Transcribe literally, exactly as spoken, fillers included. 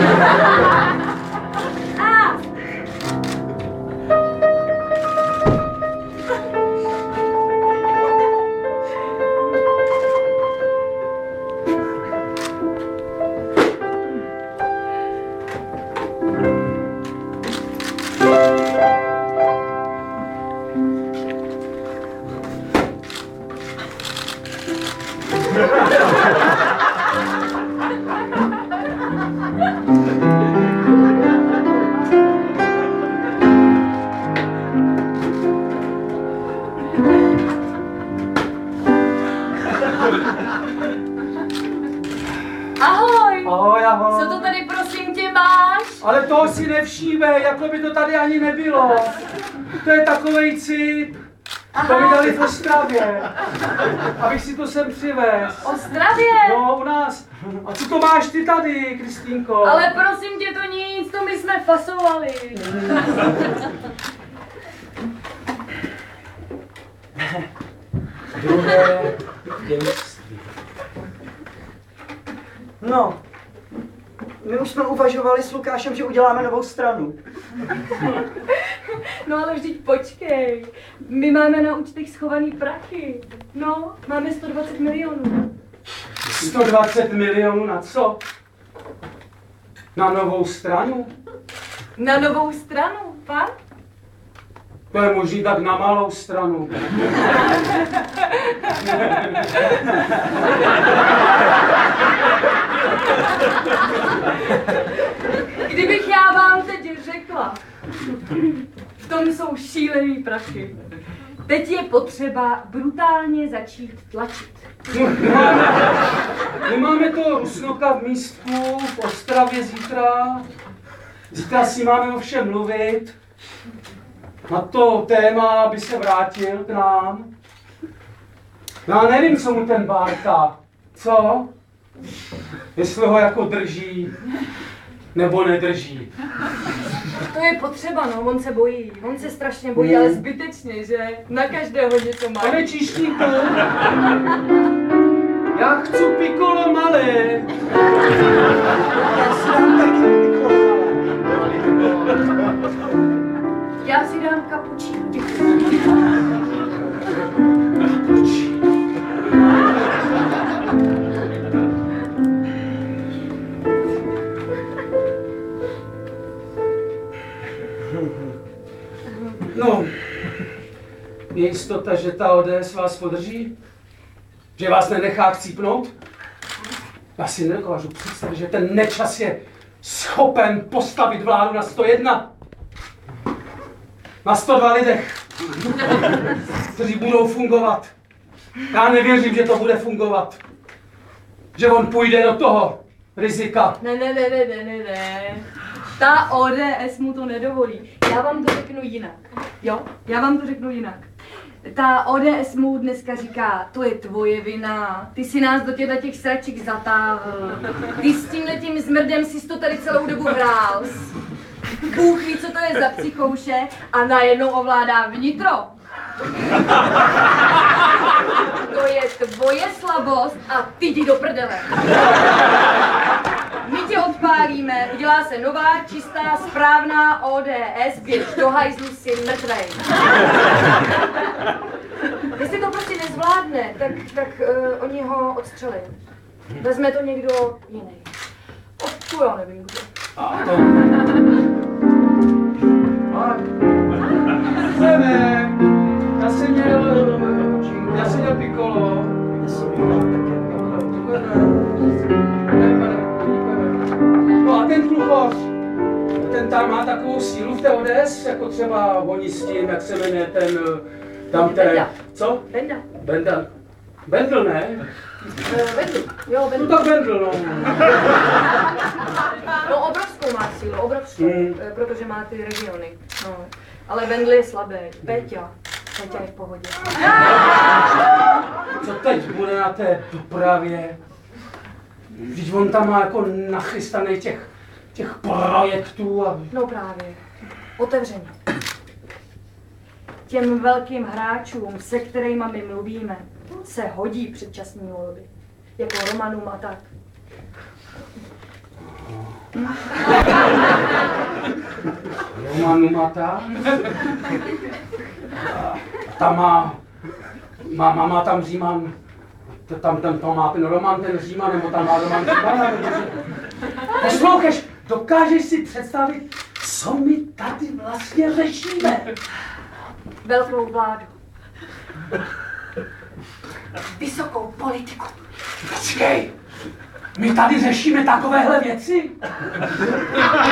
Ahoj. Ahoj, ahoj. Co to tady prosím tě máš? Ale toho si nevšímej, jako by to tady ani nebylo. To je takovej cip. To mi dali v Ostravě. Abych si to sem přivez. Ostravě? No, u nás. A co to máš ty tady, Kristýnko? Ale prosím tě, to nic, to my jsme fasovali. Druhé dějství. No, my už jsme uvažovali s Lukášem, že uděláme novou stranu. No ale vždyť počkej, my máme na účtech schovaný prachy. No, máme sto dvacet milionů. sto dvacet milionů na co? Na novou stranu? Na novou stranu, fakt? To je možný tak na malou stranu. Kdybych já vám teď řekla, v tom jsou šílený prachy. Teď je potřeba brutálně začít tlačit. My máme to Rusnoka v místku v Ostravě zítra. Zítra si máme o všem mluvit. Na to téma by se vrátil k nám. Já nevím, co mu ten Bárta. Co? Jestli ho jako drží, nebo nedrží. To je potřeba, no, on se bojí. On se strašně bojí, ale zbytečně, že? Na každého něco má. Pane Číšníku, já chci pikolo malé. Já si dám taky pikolo malé. Já si dám kapučíno. No, je jistota, že ta O D S vás podrží? Že vás nenechá chcípnout? Já si nedokážu představit, že ten Nečas je schopen postavit vládu na sto jedna. Na sto dva lidech, kteří budou fungovat. Já nevěřím, že to bude fungovat. Že on půjde do toho rizika. Ne, ne, ne, ne, ne, ne, ne. Ta O D S mu to nedovolí. Já vám to řeknu jinak. Jo, já vám to řeknu jinak. Ta O D S mu dneska říká, to je tvoje vina, ty si nás do těchto těch sraček zatáhl. Ty s tímhletím zmrdem si to tady celou dobu hrál. Bůh ví, co to je za psychouše a najednou ovládá vnitro. To je tvoje slabost a ty jdi do prdele. My tě odpálíme, udělá se nová, čistá, správná O D S, běž do hajzlu, si mrtvej. Jestli to prostě nezvládne, tak, tak uh, oni ho odstřelí. Vezme to někdo jiný. O, tu já nevím kdo. A to... Jdeme. Já jsem měl... Já jsem měl pikolo. No a ten kluchoř, ten tam má takovou sílu v té O D S, jako třeba oni s tím, jak se jmenuje ten... Tam ten... Benda. Co? Benda. Benda. Bendl, ne? Uh, Bendl. Jo, Bendl. No tak Bendl, no. No obrovskou má sílu, obrovskou, Hmm. protože má ty regiony. No. Ale Bendl je slabý. Péťa. Péťa je v pohodě. Co teď bude na té dopravě? Vždyť on tam má jako nachystaný těch, těch projektů a... No právě. Otevřeně. Těm velkým hráčům, se kterými my mluvíme, se hodí předčasné volby. Jako Romanům a tak. Roman Umata? Tam má, má, má, má tam Říman, to tam ten, to má ten Roman, ten Říman, nebo tam má Roman Římana, protože... Posloucháš, dokážeš si představit, co my tady vlastně řešíme? Velkou vládu. Vysokou politiku. Počkej, my tady řešíme takovéhle věci?